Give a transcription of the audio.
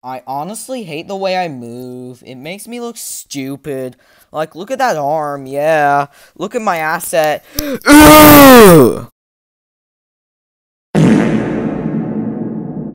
I honestly hate the way I move. It makes me look stupid. Like, look at that arm, yeah. Look at my asset. Ugh!